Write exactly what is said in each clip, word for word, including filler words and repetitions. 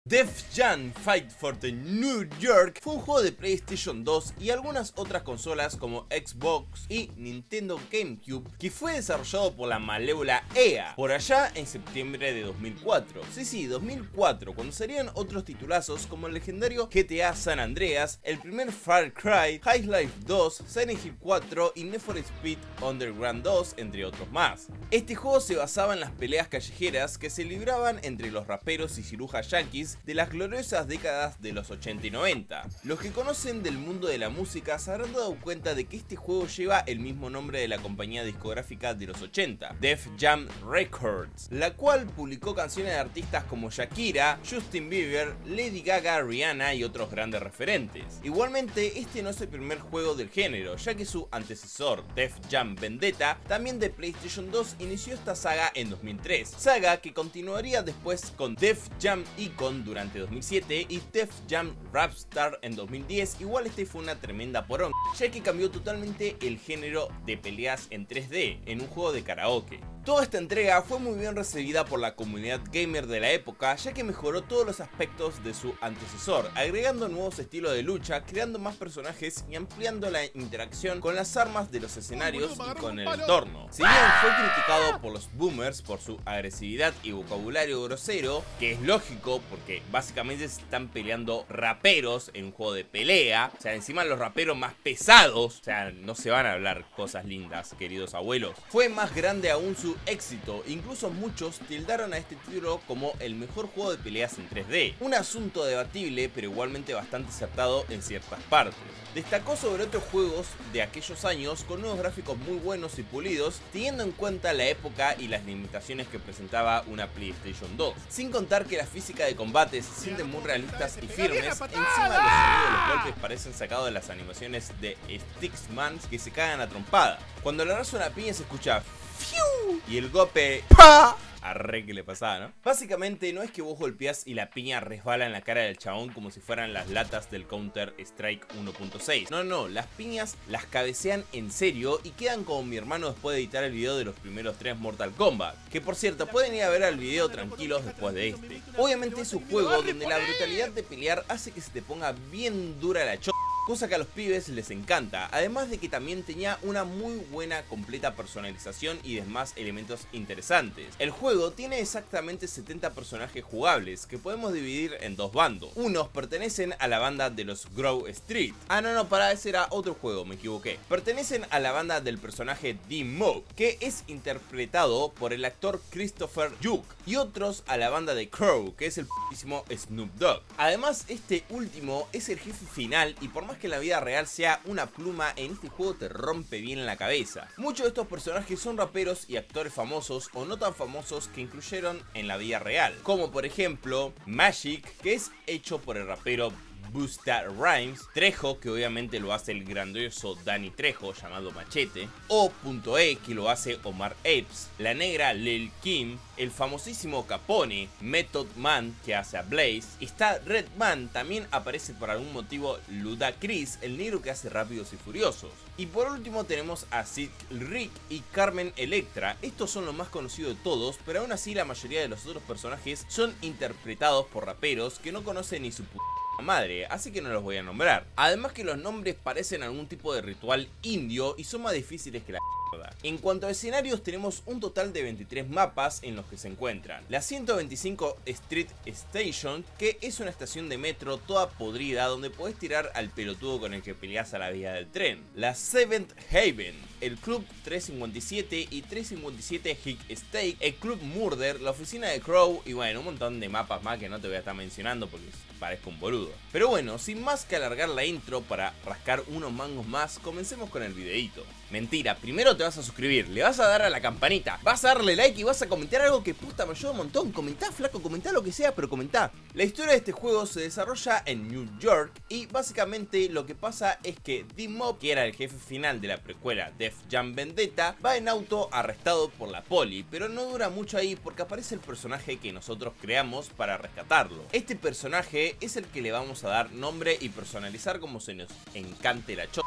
Def Jam Fight for the New York fue un juego de PlayStation dos y algunas otras consolas como Xbox y Nintendo GameCube que fue desarrollado por la malévola E A por allá en septiembre de dos mil cuatro. Sí, sí, dos mil cuatro, cuando salían otros titulazos como el legendario G T A San Andreas, el primer Far Cry, Half-Life dos, Silent Hill cuatro y Need for Speed Underground dos, entre otros más. Este juego se basaba en las peleas callejeras que se libraban entre los raperos y cirujas yankees de las gloriosas décadas de los ochenta y noventa. Los que conocen del mundo de la música se habrán dado cuenta de que este juego lleva el mismo nombre de la compañía discográfica de los ochenta, Def Jam Records, la cual publicó canciones de artistas como Shakira, Justin Bieber, Lady Gaga, Rihanna y otros grandes referentes. Igualmente, este no es el primer juego del género, ya que su antecesor, Def Jam Vendetta, también de PlayStation dos, inició esta saga en dos mil tres, saga que continuaría después con Def Jam Icon durante dos mil siete y Def Jam Rapstar en dos mil diez. Igual este fue una tremenda poronga, ya que cambió totalmente el género de peleas en tres D en un juego de karaoke. Toda esta entrega fue muy bien recibida por la comunidad gamer de la época, ya que mejoró todos los aspectos de su antecesor, agregando nuevos estilos de lucha, creando más personajes y ampliando la interacción con las armas de los escenarios y con el entorno. Si bien fue criticado por los boomers por su agresividad y vocabulario grosero, que es lógico porque básicamente se están peleando raperos en un juego de pelea, o sea, encima los raperos más pesados, o sea, no se van a hablar cosas lindas, queridos abuelos. Fue más grande aún su éxito, incluso muchos tildaron a este título como el mejor juego de peleas en tres D, un asunto debatible pero igualmente bastante acertado en ciertas partes. Destacó sobre otros juegos de aquellos años con unos gráficos muy buenos y pulidos, teniendo en cuenta la época y las limitaciones que presentaba una PlayStation dos, sin contar que la física de combate se sienten muy realistas y firmes, encima los sonidos de los golpes parecen sacados de las animaciones de Sticksman que se cagan a trompada. Cuando le das una piña se escucha ¡fiu! Y el golpe ¡pa! Arre que le pasaba, ¿no? Básicamente no es que vos golpeás y la piña resbala en la cara del chabón como si fueran las latas del Counter Strike uno punto seis. No, no, las piñas las cabecean en serio y quedan como mi hermano después de editar el video de los primeros tres Mortal Kombat. Que por cierto, pueden ir a ver el video tranquilos después de este. Obviamente es un juego donde la brutalidad de pelear hace que se te ponga bien dura la ch... cosa que a los pibes les encanta, además de que también tenía una muy buena completa personalización y demás elementos interesantes. El juego tiene exactamente setenta personajes jugables que podemos dividir en dos bandos. Unos pertenecen a la banda de los Grove Street. Ah, no, no, para ese era otro juego, me equivoqué. Pertenecen a la banda del personaje D-Mob, que es interpretado por el actor Christopher Yuck, y otros a la banda de Crow, que es el p***ísimo Snoop Dogg. Además, este último es el jefe final y por más que en la vida real sea una pluma, en este juego te rompe bien en la cabeza. Muchos de estos personajes son raperos y actores famosos o no tan famosos que incluyeron en la vida real, como por ejemplo Magic, que es hecho por el rapero Busta Rhymes, Trejo, que obviamente lo hace el grandioso Danny Trejo llamado Machete, O.E, que lo hace Omar Epps, la negra Lil Kim, el famosísimo Capone, Method Man, que hace a Blaze, está Redman, también aparece por algún motivo Ludacris, el negro que hace Rápidos y Furiosos. Y por último tenemos a Sid Rick y Carmen Electra. Estos son los más conocidos de todos, pero aún así la mayoría de los otros personajes son interpretados por raperos que no conocen ni su p*** madre, así que no los voy a nombrar. Además que los nombres parecen algún tipo de ritual indio y son más difíciles que la mierda. En cuanto a escenarios, tenemos un total de veintitrés mapas en los que se encuentran la ciento veinticinco Street Station, que es una estación de metro toda podrida donde podés tirar al pelotudo con el que peleás a la vía del tren, la Seventh Haven, el Club trescientos cincuenta y siete y trescientos cincuenta y siete Hick Steak, el Club Murder, la oficina de Crow y bueno, un montón de mapas más que no te voy a estar mencionando porque parezco un boludo. Pero bueno, sin más que alargar la intro para rascar unos mangos más, comencemos con el videito. Mentira, primero te vas a suscribir, le vas a dar a la campanita, vas a darle like y vas a comentar algo que puta me ayuda un montón. Comentá, flaco, comentá lo que sea, pero comentá. La historia de este juego se desarrolla en New York y básicamente lo que pasa es que D-Mob, que era el jefe final de la precuela Def Jam Vendetta, va en auto arrestado por la poli, pero no dura mucho ahí porque aparece el personaje que nosotros creamos para rescatarlo. Este personaje es el que le vamos a dar nombre y personalizar como se nos encante la cho...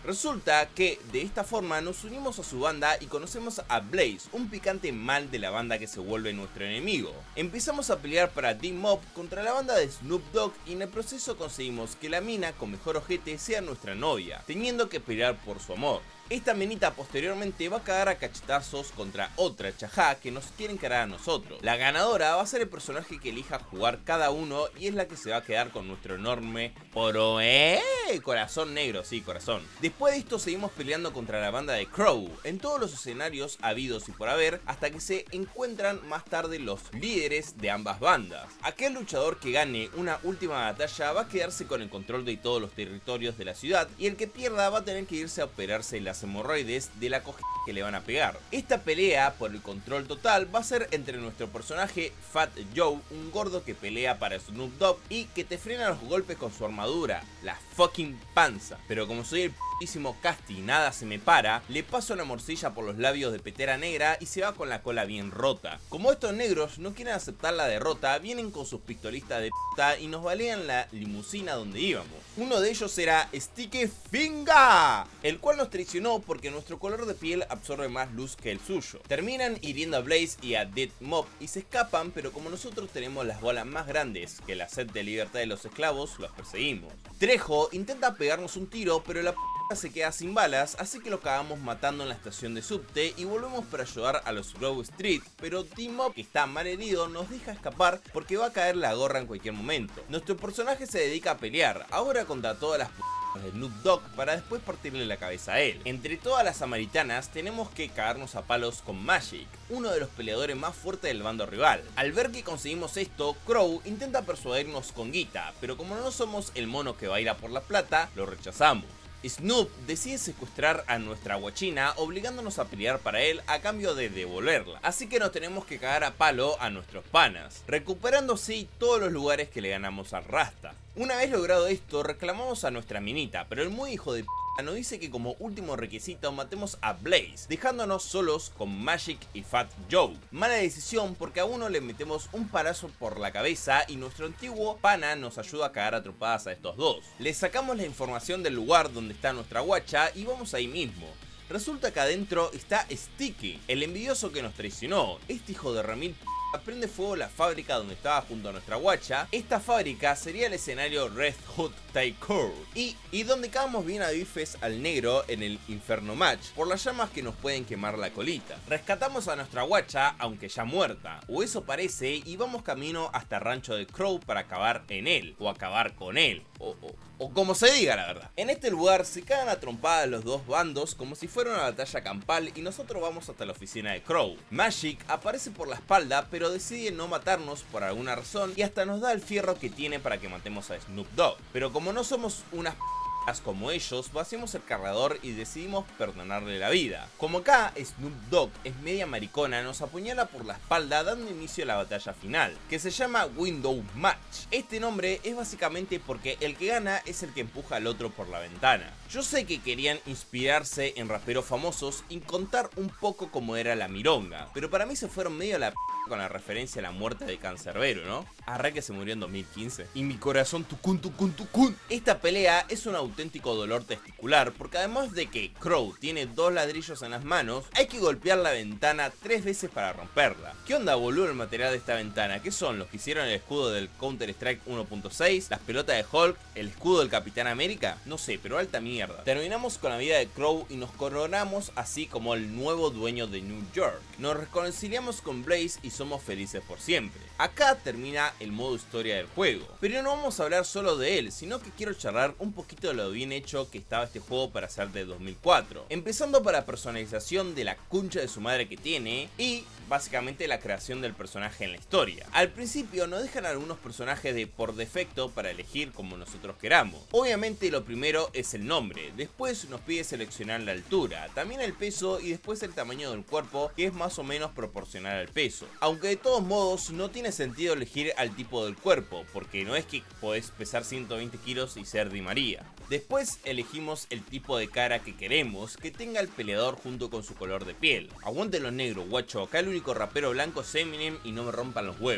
Resulta que de esta forma nos unimos a su banda y conocemos a Blaze, un picante mal de la banda que se vuelve nuestro enemigo. Empezamos a pelear para Team Mob contra la banda de Snoop Dogg y en el proceso conseguimos que la mina con mejor ojete sea nuestra novia, teniendo que pelear por su amor. Esta menita posteriormente va a cagar a cachetazos contra otra chajá que nos quiere encarar a nosotros. La ganadora va a ser el personaje que elija jugar cada uno y es la que se va a quedar con nuestro enorme poro, eh, corazón negro, sí, corazón. Después de esto seguimos peleando contra la banda de Crow en todos los escenarios habidos y por haber, hasta que se encuentran más tarde los líderes de ambas bandas. Aquel luchador que gane una última batalla va a quedarse con el control de todos los territorios de la ciudad y el que pierda va a tener que irse a operarse las hemorroides de la cogida que le van a pegar. Esta pelea por el control total va a ser entre nuestro personaje Fat Joe, un gordo que pelea para Snoop Dogg y que te frena los golpes con su armadura, la fucking panza. Pero como soy el putísimo Casti y nada se me para, le paso la morcilla por los labios de Petera Negra y se va con la cola bien rota. Como estos negros no quieren aceptar la derrota, vienen con sus pistolistas de puta y nos balean la limusina donde íbamos. Uno de ellos era Sticky Finga, el cual nos traicionó porque nuestro color de piel absorbe más luz que el suyo. Terminan hiriendo a Blaze y a Dead Mob y se escapan, pero como nosotros tenemos las bolas más grandes que la sed de libertad de los esclavos, los perseguimos. Trejo intenta pegarnos un tiro, pero la p se queda sin balas, así que lo acabamos matando en la estación de subte y volvemos para ayudar a los Grove Street, pero Team Mob, que está mal herido, nos deja escapar porque va a caer la gorra en cualquier momento. Nuestro personaje se dedica a pelear, ahora contra todas las p de Snoop Dogg para después partirle la cabeza a él. Entre todas las samaritanas tenemos que cagarnos a palos con Magic, uno de los peleadores más fuertes del bando rival. Al ver que conseguimos esto, Crow intenta persuadirnos con guita, pero como no somos el mono que baila por la plata, lo rechazamos. Snoop decide secuestrar a nuestra guachina, obligándonos a pelear para él a cambio de devolverla, así que nos tenemos que cagar a palo a nuestros panas, recuperando así todos los lugares que le ganamos al Rasta. Una vez logrado esto, reclamamos a nuestra minita, pero el muy hijo de p nos dice que como último requisito matemos a Blaze, dejándonos solos con Magic y Fat Joe. Mala decisión porque a uno le metemos un palazo por la cabeza y nuestro antiguo pana nos ayuda a cagar a trompadas a estos dos. Le sacamos la información del lugar donde está nuestra guacha y vamos ahí mismo. Resulta que adentro está Sticky, el envidioso que nos traicionó. Este hijo de remil p prende fuego la fábrica donde estaba junto a nuestra guacha. Esta fábrica sería el escenario Red Hot Takeover y, y donde cagamos bien a bifes al negro en el Inferno Match por las llamas que nos pueden quemar la colita. Rescatamos a nuestra guacha aunque ya muerta, o eso parece, y vamos camino hasta el rancho de Crow para acabar en él, o acabar con él, o, o, o como se diga la verdad. En este lugar se cagan a trompadas los dos bandos como si fuera una batalla campal y nosotros vamos hasta la oficina de Crow. Magic aparece por la espalda pero decide no matarnos por alguna razón y hasta nos da el fierro que tiene para que matemos a Snoop Dogg. Pero como no somos unas p como ellos, vaciamos el cargador y decidimos perdonarle la vida. Como acá Snoop Dogg es media maricona, nos apuñala por la espalda dando inicio a la batalla final, que se llama Window Match. Este nombre es básicamente porque el que gana es el que empuja al otro por la ventana. Yo sé que querían inspirarse en raperos famosos y contar un poco cómo era la mironga, pero para mí se fueron medio a la p con la referencia a la muerte de Cancerbero, ¿no? Arre que se murió en dos mil quince. Y mi corazón tucun tucun tucun. Esta pelea es un auténtico dolor testicular, porque además de que Crow tiene dos ladrillos en las manos, hay que golpear la ventana tres veces para romperla. ¿Qué onda, boludo, el material de esta ventana? ¿Qué son? ¿Los que hicieron el escudo del Counter Strike uno punto seis? ¿Las pelotas de Hulk? ¿El escudo del Capitán América? No sé, pero alta mierda. Terminamos con la vida de Crow y nos coronamos así como el nuevo dueño de New York. Nos reconciliamos con Blaze y somos felices por siempre. Acá termina el modo historia del juego, pero no vamos a hablar solo de él, sino que quiero charlar un poquito de lo bien hecho que estaba este juego para ser de dos mil cuatro, empezando por la personalización de la concha de su madre que tiene y básicamente la creación del personaje en la historia. Al principio nos dejan algunos personajes de por defecto para elegir como nosotros queramos. Obviamente lo primero es el nombre, después nos pide seleccionar la altura, también el peso y después el tamaño del cuerpo, que es más o menos proporcional al peso. Aunque de todos modos no tiene sentido elegir al tipo del cuerpo, porque no es que podés pesar ciento veinte kilos y ser Di María. Después elegimos el tipo de cara que queremos que tenga el peleador junto con su color de piel. Aguante los negros, guacho, acá el único rapero blanco es Eminem y no me rompan los huevos.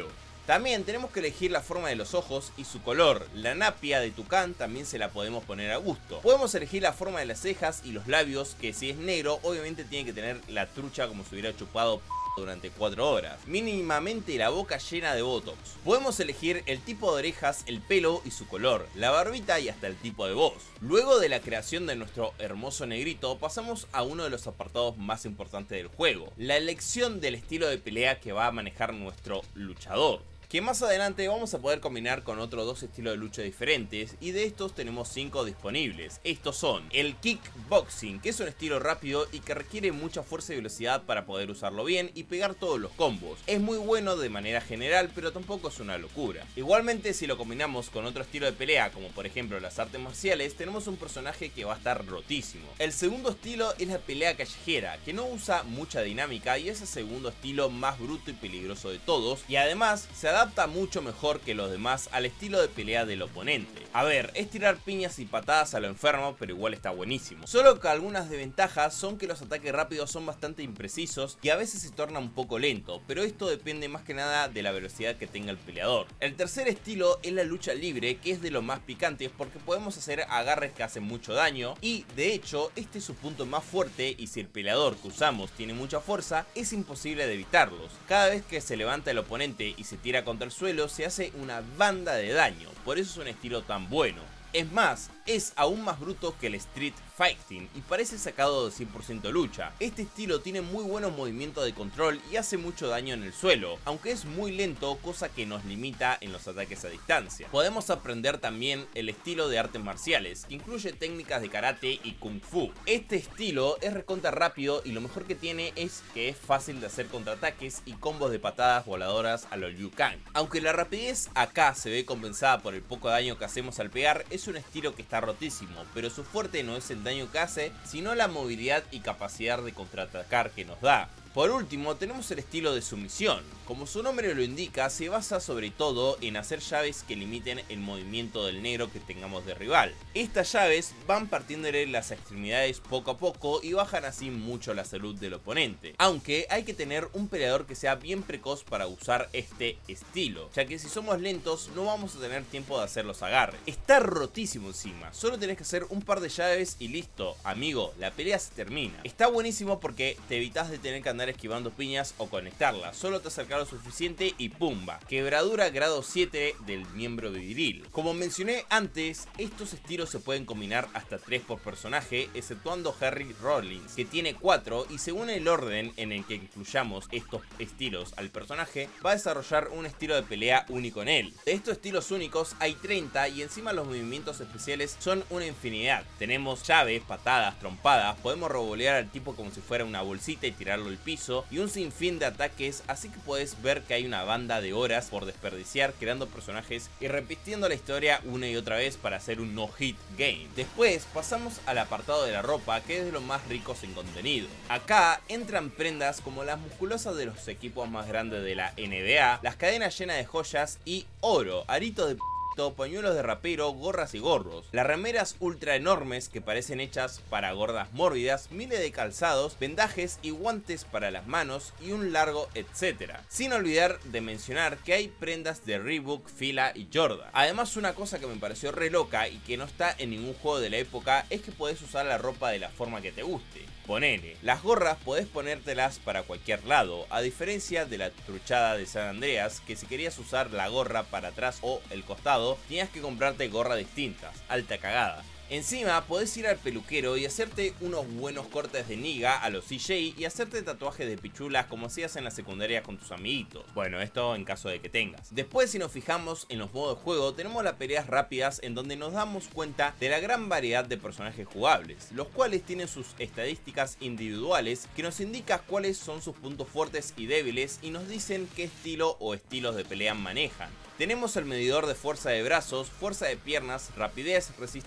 También tenemos que elegir la forma de los ojos y su color. La napia de tucán también se la podemos poner a gusto. Podemos elegir la forma de las cejas y los labios, que si es negro obviamente tiene que tener la trucha como si hubiera chupado durante cuatro horas, mínimamente la boca llena de botox. Podemos elegir el tipo de orejas, el pelo y su color, la barbita y hasta el tipo de voz. Luego de la creación de nuestro hermoso negrito, pasamos a uno de los apartados más importantes del juego, la elección del estilo de pelea que va a manejar nuestro luchador, que más adelante vamos a poder combinar con otros dos estilos de lucha diferentes, y de estos tenemos cinco disponibles. Estos son el kickboxing, que es un estilo rápido y que requiere mucha fuerza y velocidad para poder usarlo bien y pegar todos los combos. Es muy bueno de manera general, pero tampoco es una locura. Igualmente, si lo combinamos con otro estilo de pelea, como por ejemplo las artes marciales, tenemos un personaje que va a estar rotísimo. El segundo estilo es la pelea callejera, que no usa mucha dinámica y es el segundo estilo más bruto y peligroso de todos, y además se adapta adapta mucho mejor que los demás al estilo de pelea del oponente. A ver, es tirar piñas y patadas a lo enfermo, pero igual está buenísimo. Solo que algunas desventajas son que los ataques rápidos son bastante imprecisos y a veces se torna un poco lento, pero esto depende más que nada de la velocidad que tenga el peleador. El tercer estilo es la lucha libre, que es de lo más picantes porque podemos hacer agarres que hacen mucho daño, y de hecho este es su punto más fuerte, y si el peleador que usamos tiene mucha fuerza, es imposible de evitarlos. Cada vez que se levanta el oponente y se tira contra el suelo, se hace una banda de daño, por eso es un estilo tan bueno. Es más, es aún más bruto que el Street Fighting y parece sacado de cien por ciento lucha. Este estilo tiene muy buenos movimientos de control y hace mucho daño en el suelo, aunque es muy lento, cosa que nos limita en los ataques a distancia. Podemos aprender también el estilo de artes marciales, que incluye técnicas de karate y kung fu. Este estilo es recontra rápido y lo mejor que tiene es que es fácil de hacer contraataques y combos de patadas voladoras a los Liu Kang. Aunque la rapidez acá se ve compensada por el poco daño que hacemos al pegar, es un estilo que está rotísimo, pero su fuerte no es el daño que hace, sino la movilidad y capacidad de contraatacar que nos da. Por último, tenemos el estilo de sumisión. Como su nombre lo indica, se basa sobre todo en hacer llaves que limiten el movimiento del negro que tengamos de rival. Estas llaves van partiéndole las extremidades poco a poco y bajan así mucho la salud del oponente. Aunque hay que tener un peleador que sea bien precoz para usar este estilo, ya que si somos lentos no vamos a tener tiempo de hacer los agarres. Está rotísimo encima, solo tenés que hacer un par de llaves y listo, amigo, la pelea se termina. Está buenísimo porque te evitas de tener que andar esquivando piñas o conectarlas, solo te acercas lo suficiente y pumba, quebradura grado siete del miembro viril. Como mencioné antes, estos estilos se pueden combinar hasta tres por personaje, exceptuando Harry Rollins, que tiene cuatro, y según el orden en el que incluyamos estos estilos al personaje, va a desarrollar un estilo de pelea único en él. De estos estilos únicos hay treinta y encima los movimientos especiales son una infinidad. Tenemos llaves, patadas, trompadas, podemos revolear al tipo como si fuera una bolsita y tirarlo al piso, y un sinfín de ataques, así que puedes ver que hay una banda de horas por desperdiciar creando personajes y repitiendo la historia una y otra vez para hacer un no-hit game. Después pasamos al apartado de la ropa, que es de los más ricos en contenido. Acá entran prendas como las musculosas de los equipos más grandes de la N B A, las cadenas llenas de joyas y oro, aritos de p pañuelos de rapero, gorras y gorros, las remeras ultra enormes que parecen hechas para gordas mórbidas, miles de calzados, vendajes y guantes para las manos y un largo etcétera. Sin olvidar de mencionar que hay prendas de Reebok, Fila y Jordan. Además, una cosa que me pareció re loca y que no está en ningún juego de la época es que podés usar la ropa de la forma que te guste. Ponele, las gorras podés ponértelas para cualquier lado, a diferencia de la truchada de San Andreas, que si querías usar la gorra para atrás o el costado, tenías que comprarte gorras distintas, alta cagada. Encima podés ir al peluquero y hacerte unos buenos cortes de niga a los C J y hacerte tatuajes de pichulas como hacías en la secundaria con tus amiguitos. Bueno, esto en caso de que tengas. Después, si nos fijamos en los modos de juego, tenemos las peleas rápidas en donde nos damos cuenta de la gran variedad de personajes jugables, los cuales tienen sus estadísticas individuales que nos indican cuáles son sus puntos fuertes y débiles y nos dicen qué estilo o estilos de pelea manejan. Tenemos el medidor de fuerza de brazos, fuerza de piernas, rapidez, resistencia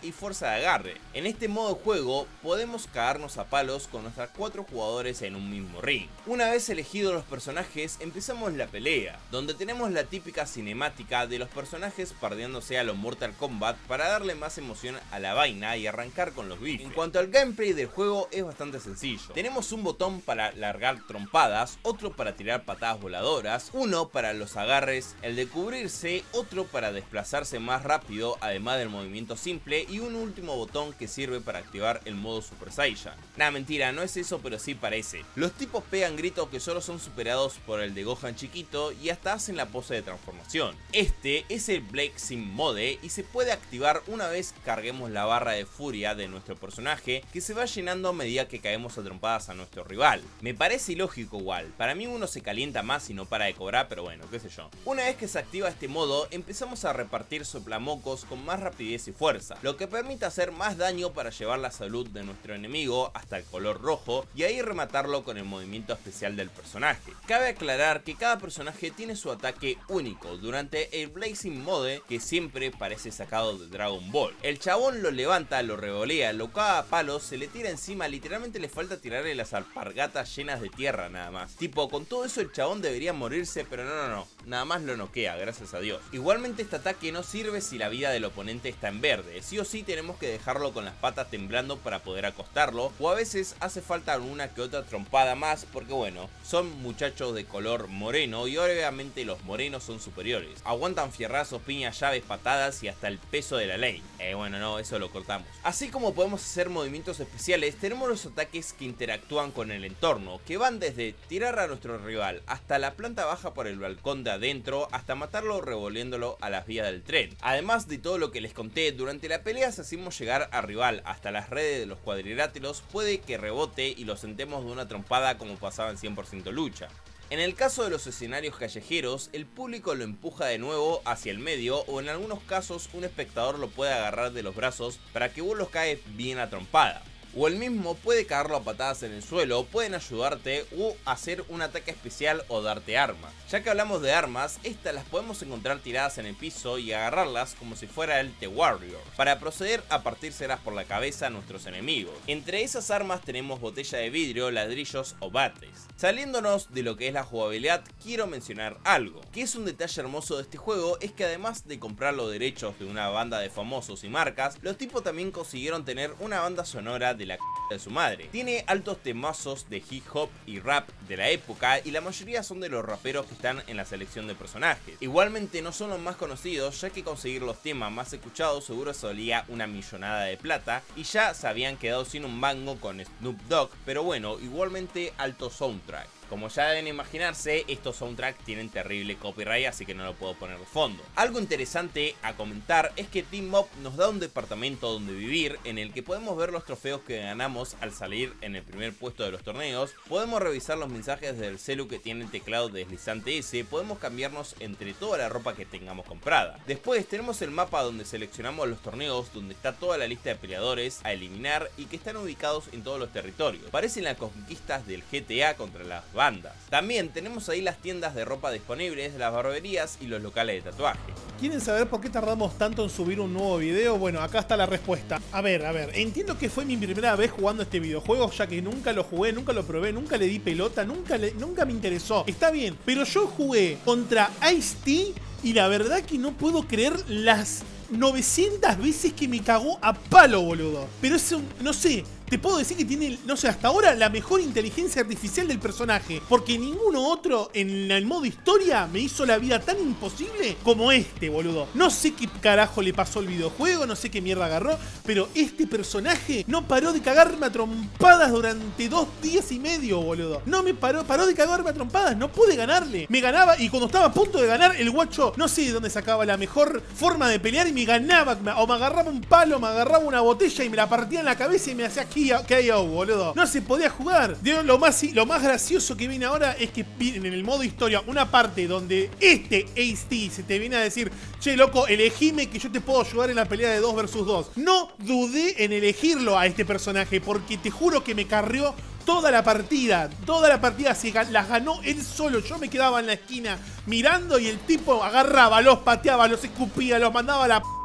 y fuerza de agarre. En este modo de juego podemos cagarnos a palos con nuestros cuatro jugadores en un mismo ring. Una vez elegidos los personajes, empezamos la pelea, donde tenemos la típica cinemática de los personajes pardeándose a los Mortal Kombat para darle más emoción a la vaina y arrancar con los bifes. En cuanto al gameplay del juego es bastante sencillo. Tenemos un botón para largar trompadas, otro para tirar patadas voladoras, uno para los agarres, el de cubrirse, otro para desplazarse más rápido además del movimiento simple y un último botón que sirve para activar el modo Super Saiyan. Nah, mentira, no es eso, pero sí parece. Los tipos pegan gritos que solo son superados por el de Gohan chiquito y hasta hacen la pose de transformación. Este es el Blazing Mode y se puede activar una vez carguemos la barra de furia de nuestro personaje, que se va llenando a medida que caemos a trompadas a nuestro rival. Me parece ilógico igual, para mí uno se calienta más y no para de cobrar, pero bueno, qué sé yo. Una vez que se activa este modo, empezamos a repartir soplamocos con más rapidez y fuerza, lo que permite hacer más daño para llevar la salud de nuestro enemigo hasta el color rojo y ahí rematarlo con el movimiento especial del personaje. Cabe aclarar que cada personaje tiene su ataque único durante el Blazing Mode, que siempre parece sacado de Dragon Ball. El chabón lo levanta, lo revolea, lo caga a palos, se le tira encima, literalmente le falta tirarle las alpargatas llenas de tierra nada más. Tipo, con todo eso el chabón debería morirse, pero no, no, no, nada más lo noquea, gracias a Dios. Igualmente este ataque no sirve si la vida del oponente está en verde, sí o sí tenemos que dejarlo con las patas temblando para poder acostarlo, o a veces hace falta una que otra trompada más porque bueno, son muchachos de color moreno y obviamente los morenos son superiores. Aguantan fierrazos, piñas, llaves, patadas y hasta el peso de la ley. Eh bueno, no, eso lo cortamos. Así como podemos hacer movimientos especiales, tenemos los ataques que interactúan con el entorno, que van desde tirar a nuestro rival hasta la planta baja por el balcón de adentro, hasta matarlo revolviéndolo a las vías del tren. Además de todo lo que les conté, durante la pelea si hacemos llegar al rival hasta las redes de los cuadriláteros, puede que rebote y lo sentemos de una trompada como pasaba en cien por ciento lucha. En el caso de los escenarios callejeros, el público lo empuja de nuevo hacia el medio o en algunos casos un espectador lo puede agarrar de los brazos para que vos los caes bien a trompada. O el mismo puede cagarlo a patadas en el suelo, pueden ayudarte o hacer un ataque especial o darte armas. Ya que hablamos de armas, estas las podemos encontrar tiradas en el piso y agarrarlas como si fuera el The Warrior, para proceder a partírselas por la cabeza a nuestros enemigos. Entre esas armas tenemos botella de vidrio, ladrillos o bates. Saliéndonos de lo que es la jugabilidad, quiero mencionar algo, que es un detalle hermoso de este juego, es que además de comprar los derechos de una banda de famosos y marcas, los tipos también consiguieron tener una banda sonora de de la c de su madre. Tiene altos temazos de hip hop y rap de la época y la mayoría son de los raperos que están en la selección de personajes. Igualmente no son los más conocidos, ya que conseguir los temas más escuchados seguro solía una millonada de plata y ya se habían quedado sin un mango con Snoop Dogg, pero bueno, igualmente alto soundtrack. Como ya deben imaginarse, estos soundtracks tienen terrible copyright, así que no lo puedo poner de fondo. Algo interesante a comentar es que Team Up nos da un departamento donde vivir, en el que podemos ver los trofeos que ganamos al salir en el primer puesto de los torneos, podemos revisar los mensajes del celu que tiene el teclado deslizante ese, podemos cambiarnos entre toda la ropa que tengamos comprada. Después tenemos el mapa donde seleccionamos los torneos, donde está toda la lista de peleadores a eliminar y que están ubicados en todos los territorios. Parecen las conquistas del G T A contra las bandas. También tenemos ahí las tiendas de ropa disponibles, las barberías y los locales de tatuaje. ¿Quieren saber por qué tardamos tanto en subir un nuevo video? Bueno, acá está la respuesta. A ver, a ver, entiendo que fue mi primera vez jugando este videojuego, ya que nunca lo jugué, nunca lo probé, nunca le di pelota, nunca, le, nunca me interesó. Está bien, pero yo jugué contra Ice-T y la verdad que no puedo creer las novecientas veces que me cagó a palo, boludo. Pero es un, no sé, te puedo decir que tiene, no sé, hasta ahora la mejor inteligencia artificial del personaje, porque ninguno otro en el modo historia me hizo la vida tan imposible como este, boludo. No sé qué carajo le pasó al videojuego, no sé qué mierda agarró, pero este personaje no paró de cagarme a trompadas durante dos días y medio, boludo. No me paró, paró de cagarme a trompadas, no pude ganarle. Me ganaba y cuando estaba a punto de ganar, el guacho no sé de dónde sacaba la mejor forma de pelear y me ganaba, o me agarraba un palo, me agarraba una botella y me la partía en la cabeza y me hacía K O, boludo. No se podía jugar. Lo más, lo más gracioso que viene ahora es que en el modo historia una parte donde este Ice-T se te viene a decir: che, loco, elegime que yo te puedo ayudar en la pelea de dos versus dos. No dudé en elegirlo a este personaje porque te juro que me carrió toda la partida. Toda la partida se las ganó él solo. Yo me quedaba en la esquina mirando y el tipo agarraba, los pateaba, los escupía, los mandaba a la p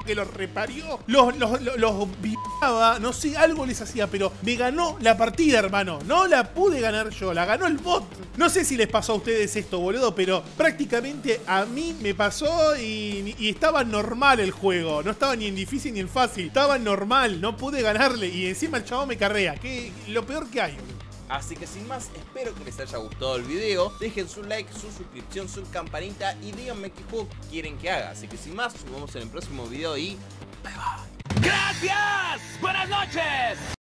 que los reparió, los, los, los, los violaba, no sé, algo les hacía, pero me ganó la partida, hermano. No la pude ganar yo, la ganó el bot. No sé si les pasó a ustedes esto, boludo, pero prácticamente a mí me pasó y, y estaba normal el juego. No estaba ni en difícil ni en fácil, estaba normal, no pude ganarle y encima el chabón me carrea, que lo peor que hay, boludo. Así que sin más, espero que les haya gustado el video. Dejen su like, su suscripción, su campanita y díganme qué juego quieren que haga. Así que sin más, nos vemos en el próximo video y bye bye. ¡Gracias! ¡Buenas noches!